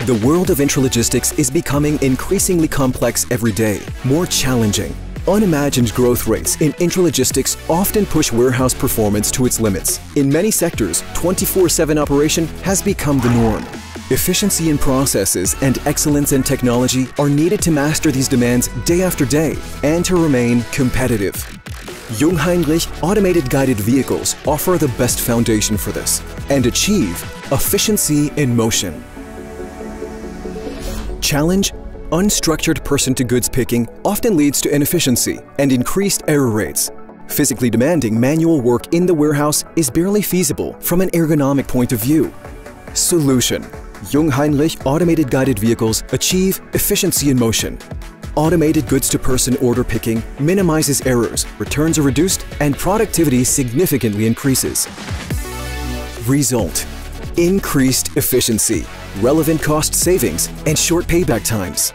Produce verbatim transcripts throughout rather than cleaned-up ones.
The world of intralogistics is becoming increasingly complex every day, more challenging. Unimagined growth rates in intralogistics often push warehouse performance to its limits. In many sectors, twenty-four seven operation has become the norm. Efficiency in processes and excellence in technology are needed to master these demands day after day and to remain competitive. Jungheinrich automated guided vehicles offer the best foundation for this and achieve efficiency in motion. Challenge: unstructured person-to-goods picking often leads to inefficiency and increased error rates. Physically demanding manual work in the warehouse is barely feasible from an ergonomic point of view. Solution: Jungheinrich automated guided vehicles achieve efficiency in motion. Automated goods-to-person order picking minimizes errors, returns are reduced, and productivity significantly increases. Result: increased efficiency, relevant cost savings, and short payback times.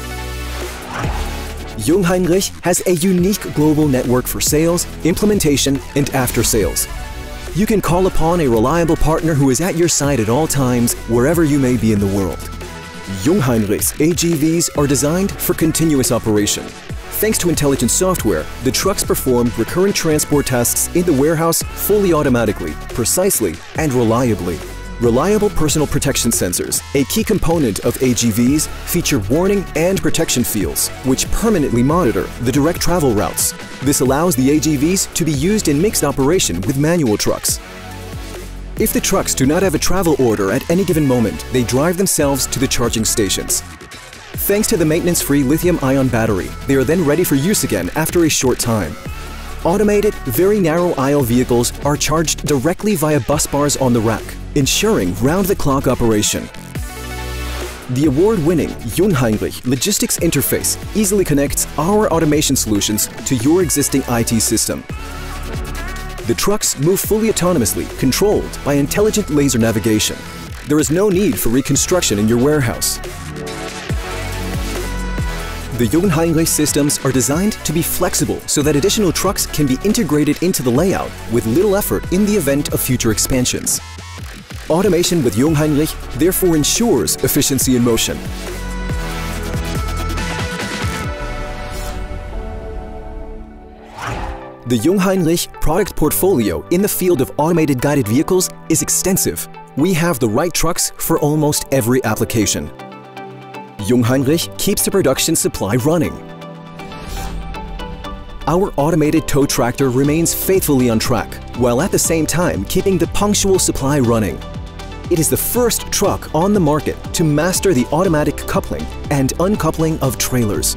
Jungheinrich has a unique global network for sales, implementation, and after-sales. You can call upon a reliable partner who is at your side at all times, wherever you may be in the world. Jungheinrich's A G Vs are designed for continuous operation. Thanks to intelligent software, the trucks perform recurrent transport tasks in the warehouse fully automatically, precisely, and reliably. Reliable personal protection sensors, a key component of A G Vs, feature warning and protection fields, which permanently monitor the direct travel routes. This allows the A G Vs to be used in mixed operation with manual trucks. If the trucks do not have a travel order at any given moment, they drive themselves to the charging stations. Thanks to the maintenance-free lithium-ion battery, they are then ready for use again after a short time. Automated, very narrow aisle vehicles are charged directly via bus bars on the rack, ensuring round-the-clock operation. The award-winning Jungheinrich Logistics Interface easily connects our automation solutions to your existing I T system. The trucks move fully autonomously, controlled by intelligent laser navigation. There is no need for reconstruction in your warehouse. The Jungheinrich systems are designed to be flexible so that additional trucks can be integrated into the layout with little effort in the event of future expansions. Automation with Jungheinrich therefore ensures efficiency in motion. The Jungheinrich product portfolio in the field of automated guided vehicles is extensive. We have the right trucks for almost every application. Jungheinrich keeps the production supply running. Our automated tow tractor remains faithfully on track, while at the same time keeping the punctual supply running. It is the first truck on the market to master the automatic coupling and uncoupling of trailers.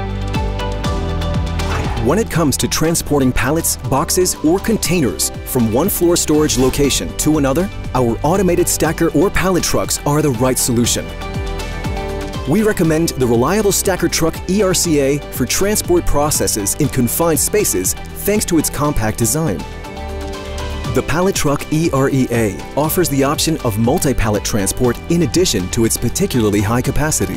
When it comes to transporting pallets, boxes, or containers from one floor storage location to another, our automated stacker or pallet trucks are the right solution. We recommend the reliable Stacker Truck E R C A for transport processes in confined spaces thanks to its compact design. The Pallet Truck E R E A offers the option of multi-pallet transport in addition to its particularly high capacity.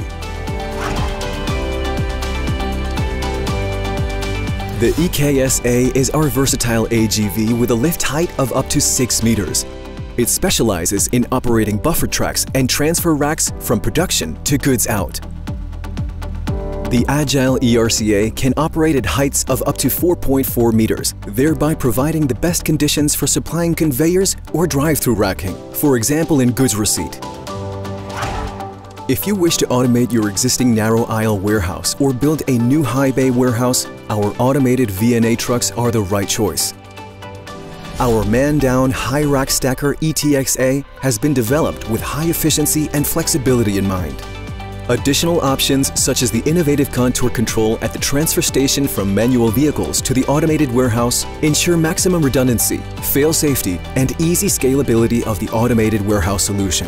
The E K S A is our versatile A G V with a lift height of up to six meters. It specializes in operating buffer tracks and transfer racks from production to goods out. The Agile E R C A can operate at heights of up to four point four meters, thereby providing the best conditions for supplying conveyors or drive-through racking, for example in goods receipt. If you wish to automate your existing narrow aisle warehouse or build a new high bay warehouse, our automated V N A trucks are the right choice. Our man-down high rack stacker E T X A has been developed with high efficiency and flexibility in mind. Additional options such as the innovative contour control at the transfer station from manual vehicles to the automated warehouse ensure maximum redundancy, fail safety, and easy scalability of the automated warehouse solution.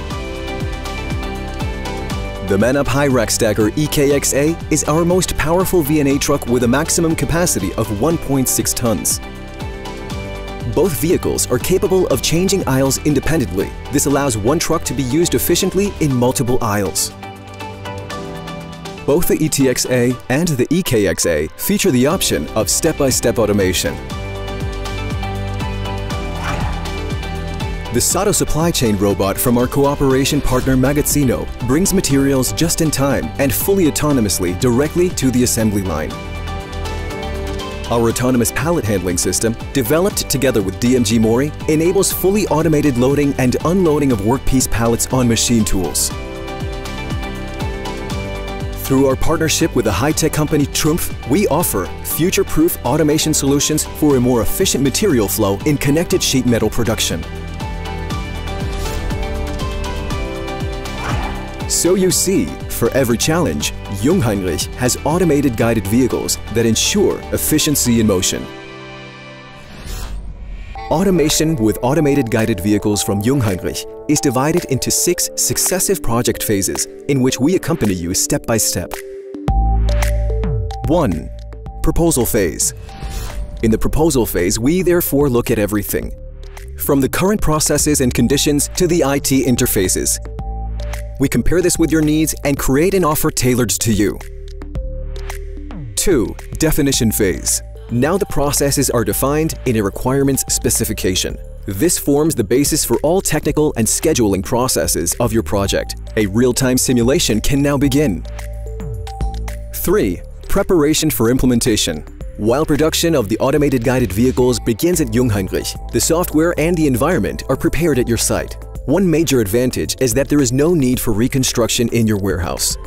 The Man-Up High Rack Stacker E K X A is our most powerful V N A truck with a maximum capacity of one point six tons. Both vehicles are capable of changing aisles independently. This allows one truck to be used efficiently in multiple aisles. Both the E T X A and the E K X A feature the option of step-by-step automation. The Sato supply chain robot from our cooperation partner Magazzino brings materials just in time and fully autonomously directly to the assembly line. Our autonomous pallet handling system, developed together with D M G Mori, enables fully automated loading and unloading of workpiece pallets on machine tools. Through our partnership with the high-tech company Trumpf, we offer future-proof automation solutions for a more efficient material flow in connected sheet metal production. So you see, for every challenge, Jungheinrich has automated guided vehicles that ensure efficiency in motion. Automation with automated guided vehicles from Jungheinrich is divided into six successive project phases in which we accompany you step by step. one. Proposal phase. In the proposal phase, we therefore look at everything, from the current processes and conditions to the I T interfaces. We compare this with your needs and create an offer tailored to you. two. Definition phase. Now the processes are defined in a requirements specification. This forms the basis for all technical and scheduling processes of your project. A real-time simulation can now begin. three. Preparation for implementation. While production of the automated guided vehicles begins at Jungheinrich, the software and the environment are prepared at your site. One major advantage is that there is no need for reconstruction in your warehouse.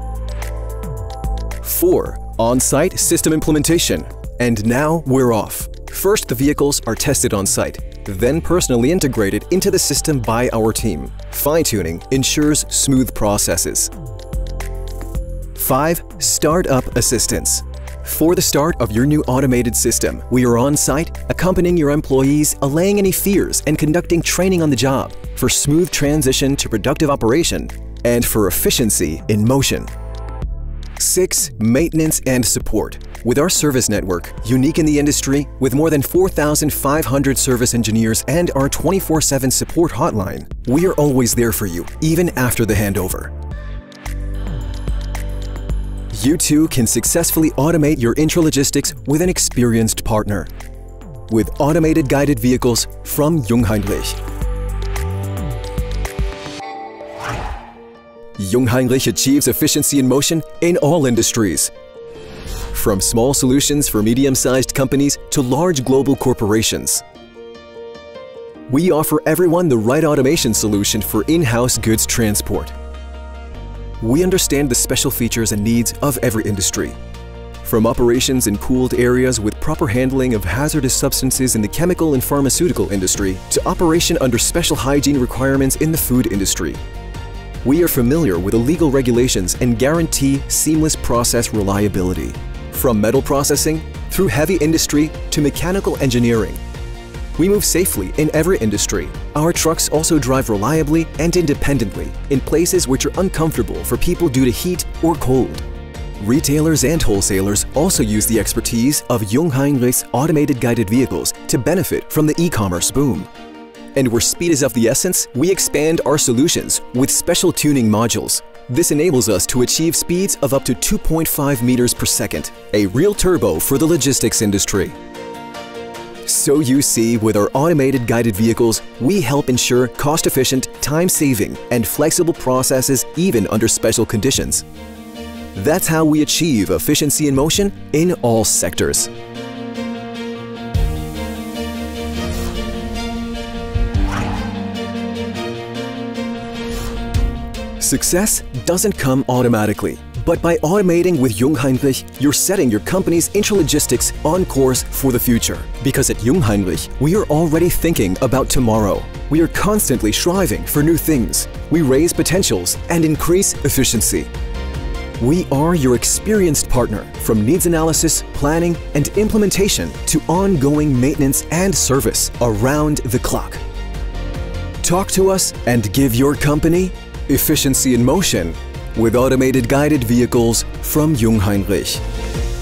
four. On-site system implementation. And now we're off. First, the vehicles are tested on site, then personally integrated into the system by our team. Fine-tuning ensures smooth processes. five. Startup assistance. For the start of your new automated system, we are on site, accompanying your employees, allaying any fears, and conducting training on the job for smooth transition to productive operation and for efficiency in motion. six. Maintenance and support. With our service network, unique in the industry, with more than four thousand five hundred service engineers and our twenty-four seven support hotline, we are always there for you, even after the handover. You too can successfully automate your intralogistics with an experienced partner. With automated guided vehicles from Jungheinrich. Jungheinrich achieves efficiency in motion in all industries. From small solutions for medium-sized companies to large global corporations. We offer everyone the right automation solution for in-house goods transport. We understand the special features and needs of every industry. From operations in cooled areas with proper handling of hazardous substances in the chemical and pharmaceutical industry to operation under special hygiene requirements in the food industry. We are familiar with the legal regulations and guarantee seamless process reliability. From metal processing through heavy industry to mechanical engineering. We move safely in every industry. Our trucks also drive reliably and independently in places which are uncomfortable for people due to heat or cold. Retailers and wholesalers also use the expertise of Jungheinrich's automated guided vehicles to benefit from the e-commerce boom. And where speed is of the essence, we expand our solutions with special tuning modules. This enables us to achieve speeds of up to two point five meters per second, a real turbo for the logistics industry. So you see, with our automated guided vehicles, we help ensure cost-efficient, time-saving, and flexible processes even under special conditions. That's how we achieve efficiency in motion in all sectors. Success doesn't come automatically, but by automating with Jungheinrich, you're setting your company's intralogistics on course for the future. Because at Jungheinrich, we are already thinking about tomorrow. We are constantly striving for new things. We raise potentials and increase efficiency. We are your experienced partner from needs analysis, planning, and implementation to ongoing maintenance and service around the clock. Talk to us and give your company efficiency in motion with automated guided vehicles from Jungheinrich.